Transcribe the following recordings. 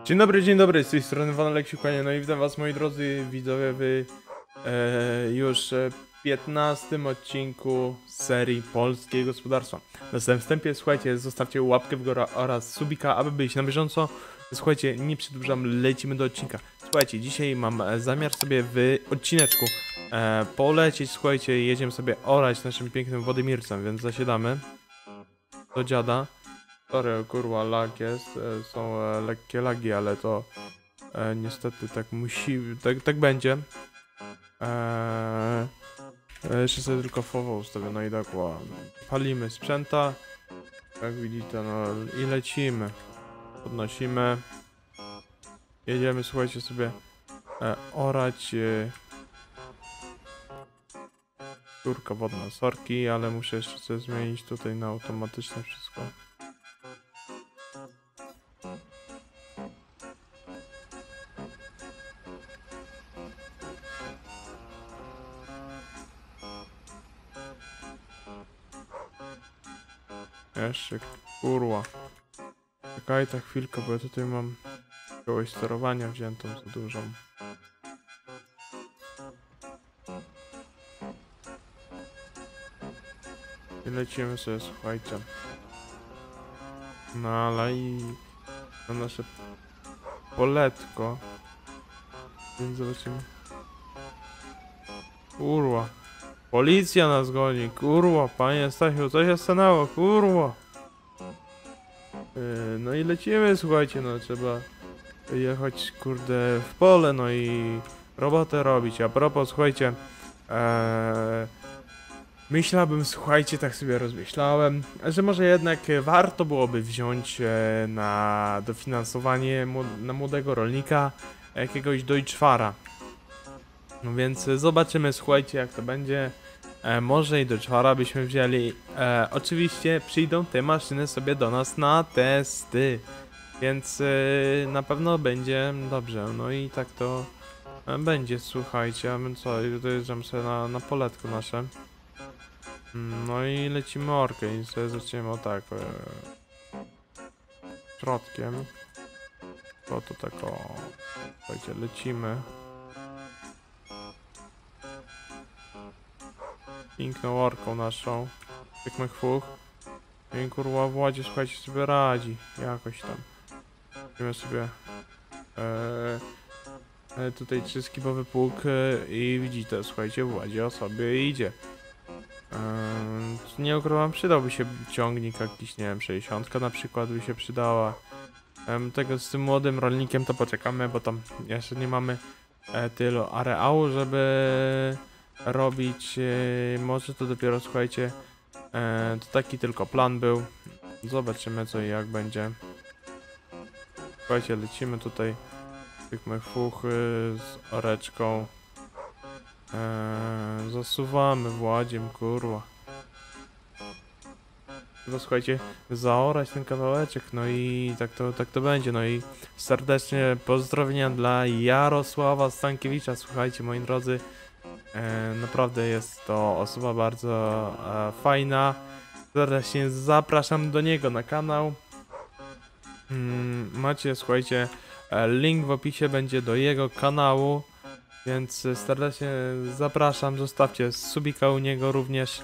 Dzień dobry, z tej strony Van Aleksiuk, no i witam was moi drodzy widzowie w już 15 odcinku serii Polskie Gospodarstwa. Na samym wstępie, słuchajcie, zostawcie łapkę w górę oraz subika, aby być na bieżąco. Słuchajcie, nie przedłużam, lecimy do odcinka. Słuchajcie, dzisiaj mam zamiar sobie w odcineczku polecieć, słuchajcie, jedziemy sobie orać naszym pięknym Wodymircem, więc zasiadamy do dziada. Sorry, kurwa, lag jest, są lekkie lagi, ale to niestety tak musi, tak będzie. Jeszcze sobie tylko FOWO ustawię, no i tak, palimy sprzęta, jak widzicie, no i lecimy, podnosimy, jedziemy, słuchajcie, sobie orać, rurka wodna, sorki, ale muszę jeszcze sobie zmienić tutaj na automatyczne wszystko. Jeszcze, kurwa. Czekaj ta chwilkę, bo ja tutaj mam kogoś sterowania wziętą za dużą. I lecimy sobie, słuchajcie. No ale i na nasze poletko. Więc zobaczymy. Kurwa. Policja nas goni, kurwa, panie Stasiu, co się stanęło, kurwa. No i lecimy, słuchajcie, no trzeba jechać, kurde, w pole, no i robotę robić. A propos, słuchajcie, myślałbym, słuchajcie, tak sobie rozmyślałem, że może jednak warto byłoby wziąć na dofinansowanie na młodego rolnika jakiegoś Deutschfara. No więc zobaczymy, słuchajcie, jak to będzie. Może i Deutschfara byśmy wzięli. Oczywiście przyjdą te maszyny sobie do nas na testy. Więc na pewno będzie dobrze. No i tak to będzie, słuchajcie. A my co, dojeżdżam sobie na poletko nasze. No i lecimy orkę i sobie zaczniemy o tak. Środkiem. To tak o. Słuchajcie, lecimy. Piękną orką naszą. Piękny chwuch. I kurwa w ładzie, słuchajcie, sobie radzi. Jakoś tam. Weźmiemy sobie tutaj trzyskibowy pług i widzicie, słuchajcie, w ładzie o sobie idzie. Nie ukrywam, przydałby się ciągnik jakiś, nie wiem, 60 na przykład by się przydała. Tego z tym młodym rolnikiem to poczekamy, bo tam jeszcze nie mamy tylu areału, żeby robić, może to dopiero, słuchajcie, to taki tylko plan był. Zobaczymy co i jak będzie. Słuchajcie, lecimy tutaj tych fuch z oreczką. Zasuwamy władziem, kurwa. Tylko słuchajcie, zaorać ten kawałeczek, no i tak to będzie. No i serdecznie pozdrowienia dla Jarosława Stankiewicza, słuchajcie, moi drodzy. Naprawdę jest to osoba bardzo fajna. Serdecznie zapraszam do niego na kanał. Macie, słuchajcie, link w opisie będzie do jego kanału. Więc serdecznie zapraszam, zostawcie subika u niego również.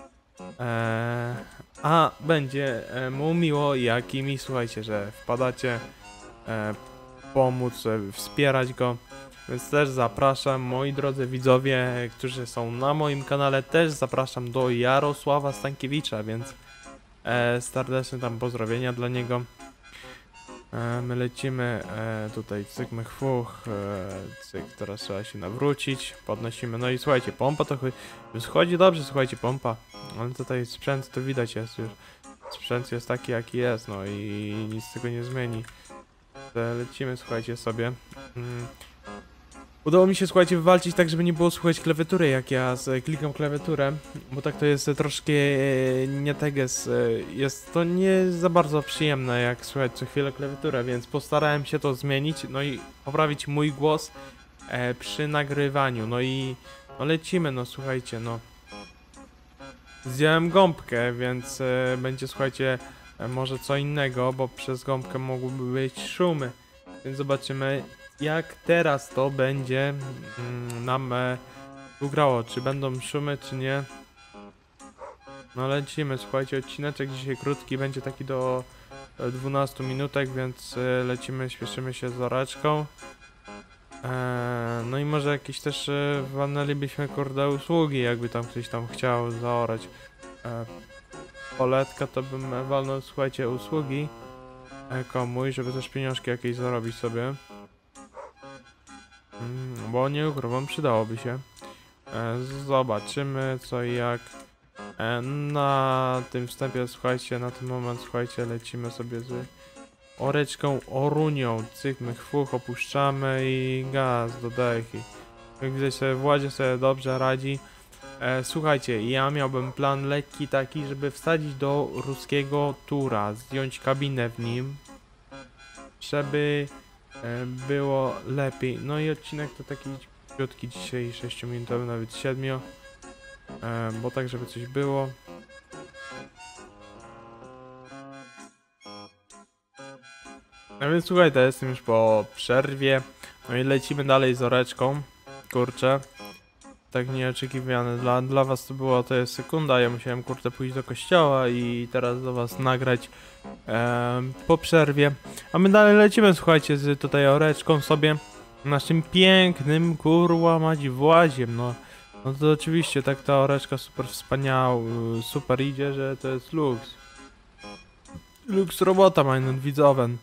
A będzie mu miło, jak i mi, słuchajcie, że wpadacie pomóc, wspierać go. Więc też zapraszam, moi drodzy widzowie, którzy są na moim kanale, też zapraszam do Jarosława Stankiewicza, więc serdecznie tam pozdrowienia dla niego. My lecimy, tutaj cyk mychwuch, cyk, teraz trzeba się nawrócić, podnosimy, no i słuchajcie, pompa to schodzi dobrze, słuchajcie, pompa, ale tutaj sprzęt to widać jest już, sprzęt jest taki jaki jest, no i nic z tego nie zmieni. Lecimy, słuchajcie, sobie. Udało mi się, słuchajcie, wywalczyć tak, żeby nie było słuchać klawiatury, jak ja klikam klawiaturę, bo tak to jest troszkę nie teges, jest to nie za bardzo przyjemne, jak słuchać co chwilę klawiaturę, więc postarałem się to zmienić, no i poprawić mój głos przy nagrywaniu, no i no lecimy, no słuchajcie, no. Zdjąłem gąbkę, więc będzie, słuchajcie, może co innego, bo przez gąbkę mogłyby być szumy. Więc zobaczymy, jak teraz to będzie nam ugrało. Czy będą szumy, czy nie. No lecimy, słuchajcie, odcineczek dzisiaj krótki, będzie taki do 12 minutek, więc lecimy, śpieszymy się z oreczką. No i może jakieś też walnęlibyśmy kurde usługi, jakby tam ktoś tam chciał zaorać poletka, to bym walnął, słuchajcie, usługi komuś, żeby też pieniążki jakieś zarobić sobie. Bo nie ukrywam, przydałoby się. Zobaczymy co i jak. Na tym wstępie, słuchajcie, na ten moment, słuchajcie, lecimy sobie z oreczką, orunią, cyk, chwuch, opuszczamy i gaz do dechy. Jak widać sobie Władzie sobie dobrze radzi. Słuchajcie, ja miałbym plan lekki taki, żeby wsadzić do ruskiego tura, zdjąć kabinę w nim, żeby było lepiej. No i odcinek to taki krótki dzisiaj, 6-minutowy, nawet 7, bo tak, żeby coś było. No więc słuchaj, to jestem już po przerwie. No i lecimy dalej z oreczką. Kurczę. Tak nieoczekiwane. Dla was to było, to jest sekunda. Ja musiałem kurde pójść do kościoła i teraz do was nagrać po przerwie. A my dalej lecimy, słuchajcie, z tutaj oreczką sobie. Naszym pięknym, kurwa mać Władziem, no. No to oczywiście, tak ta oreczka super wspaniała, super idzie, że to jest luks. Luks robota, mein widzowen.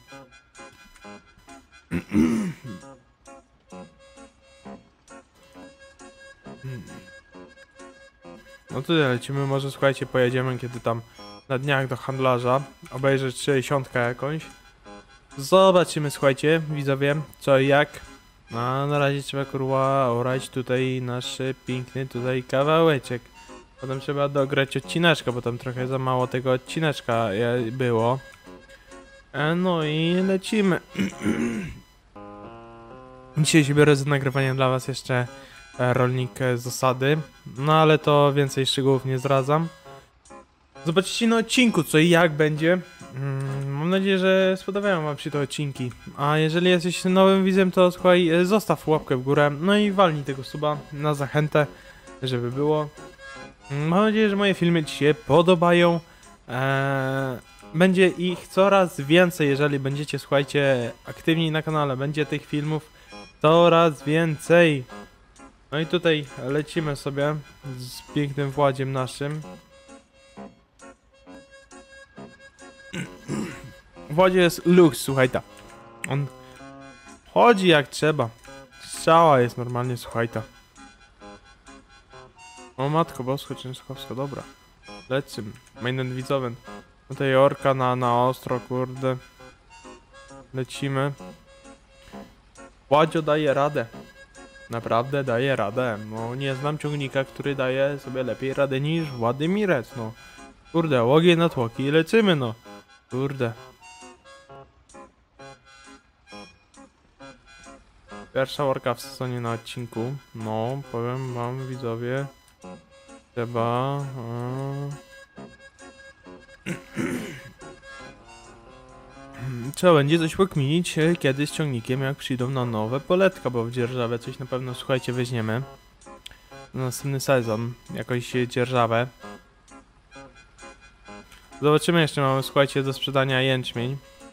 No tyle, lecimy, może słuchajcie, pojedziemy kiedy tam na dniach do handlarza, obejrzeć 60 jakąś. Zobaczymy, słuchajcie, widzowie, co i jak. A na razie trzeba kurwa orać tutaj nasz piękny tutaj kawałeczek. Potem trzeba dograć odcineczka, bo tam trochę za mało tego odcineczka było. No i lecimy. Dzisiaj się biorę za nagrywanie dla was jeszcze rolnik z osady. No ale to więcej szczegółów nie zdradzam. Zobaczycie na odcinku co i jak będzie. Mam nadzieję, że spodobają wam się te odcinki. A jeżeli jesteś nowym widzem, to słuchaj, zostaw łapkę w górę. No i walnij tego suba na zachętę, żeby było. Mam nadzieję, że moje filmy ci się podobają. Będzie ich coraz więcej, jeżeli będziecie, słuchajcie, aktywni na kanale. Będzie tych filmów coraz więcej. No i tutaj lecimy sobie z pięknym Władziem naszym. Władzie jest luks, słuchajta. On chodzi jak trzeba. Strzała jest normalnie, słuchajta. O matko bosko, Częstochowska, dobra. Lecimy. Mainen widzowen. Tutaj orka na ostro, kurde. Lecimy. Władzio daje radę. Naprawdę daje radę. No nie znam ciągnika, który daje sobie lepiej radę niż Władymirec, no. Kurde, ogień na tłoki i lecimy, no. Kurde. Pierwsza orka w sezonie na odcinku. No, powiem wam, widzowie. Trzeba... Trzeba będzie coś pokminić kiedy z ciągnikiem, jak przyjdą na nowe poletka, bo w dzierżawę coś na pewno, słuchajcie, weźmiemy. Na następny sezon. Jakąś dzierżawę. Zobaczymy, jeszcze mamy, słuchajcie, do sprzedania jęczmień.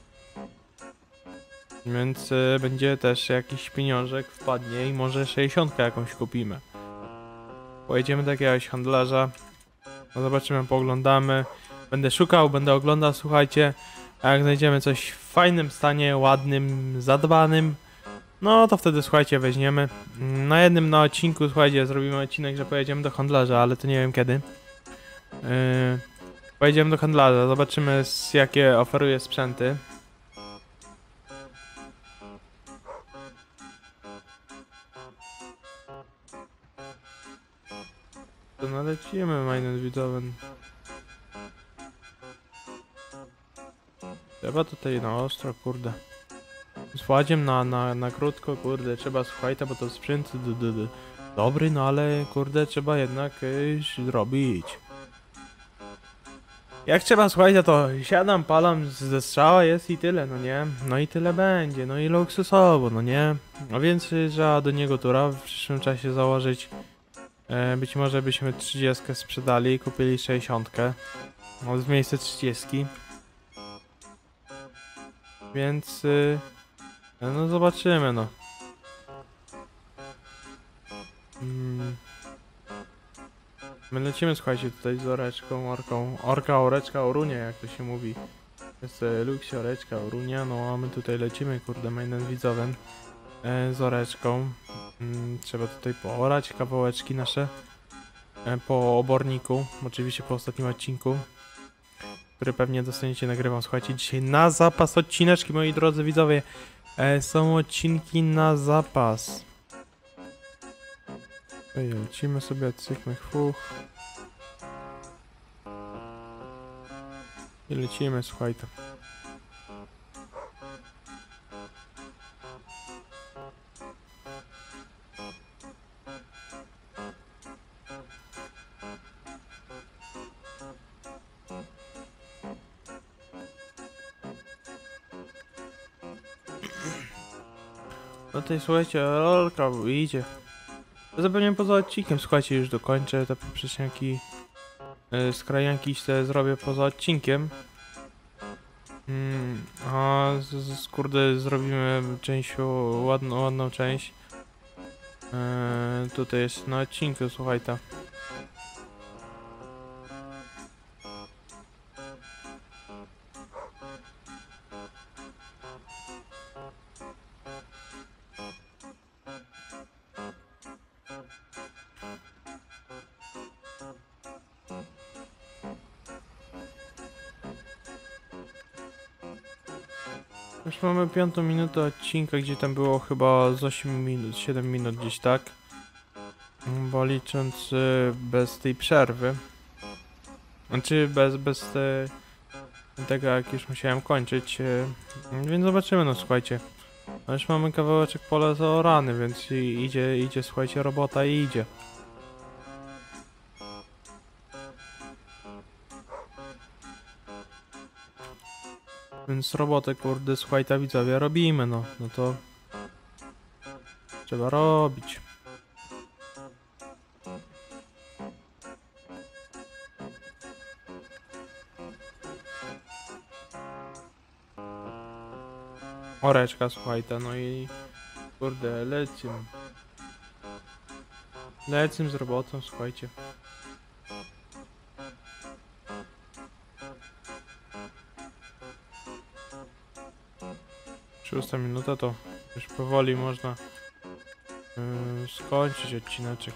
Więc będzie też jakiś pieniążek wpadnie i może 60 jakąś kupimy. Pojedziemy do jakiegoś handlarza. No zobaczymy, pooglądamy. Będę szukał, będę oglądał, słuchajcie. A jak znajdziemy coś w fajnym stanie, ładnym, zadbanym, no to wtedy, słuchajcie, weźmiemy. Na odcinku, słuchajcie, zrobimy odcinek, że pojedziemy do handlarza, ale to nie wiem kiedy. Pojedziemy do handlarza, zobaczymy jakie oferuje sprzęty. To nalecimy, mainen widzowen. Trzeba tutaj na ostro, kurde. Z Władziem na krótko, kurde, trzeba, słuchajcie, bo to sprzęt dobry, no ale kurde, trzeba jednak zrobić. Jak trzeba, słuchajcie, to siadam, palam ze strzała, jest i tyle, no nie? No i tyle będzie, no i luksusowo, no nie? A więc trzeba do niego tura w przyszłym czasie założyć. Być może byśmy 30 sprzedali i kupili 60. No, w miejsce 30. Więc... no zobaczymy, no. My lecimy, słuchajcie, tutaj z oreczką, oreczka, orunia, jak to się mówi. Jest Luxio, oreczka, orunia, no a my tutaj lecimy, kurde, mainem widzowem. Z oreczką. Trzeba tutaj poorać kawałeczki nasze. Po oborniku, oczywiście po ostatnim odcinku, który pewnie dostaniecie, nagrywam, słuchajcie, dzisiaj na zapas odcineczki, moi drodzy widzowie. Są odcinki na zapas. Tutaj lecimy sobie, cykmy, fuch. I lecimy, słuchajcie. No tutaj, słuchajcie, rolka idzie. Zapewne poza odcinkiem, słuchajcie, już dokończę te poprzeczniaki. Skrajanki sobie zrobię poza odcinkiem. A kurde, zrobimy część, ładną część. Tutaj jest na odcinku, słuchajcie. Już mamy 5 minutę odcinka, gdzie tam było chyba z 8 minut, 7 minut gdzieś tak. Bo licząc bez tej przerwy. Znaczy bez tego, jak już musiałem kończyć. Więc zobaczymy, no słuchajcie. No już mamy kawałeczek pola zaorany, więc idzie, słuchajcie, robota i idzie. Więc robotę, kurde, słuchajcie, widzowie, robimy, no. No to... trzeba robić. Oreczka, słuchajcie, no i... kurde, lecimy. Lecimy z robotą, słuchajcie. Szósta minuta to już powoli można skończyć odcineczek.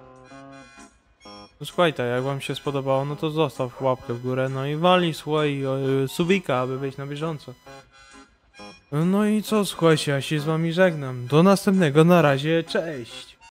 No słuchajcie, jak wam się spodobało, no to zostaw łapkę w górę, no i wali słuchaj subika, aby być na bieżąco. No i co, słuchajcie, ja się z wami żegnam. Do następnego, na razie, cześć!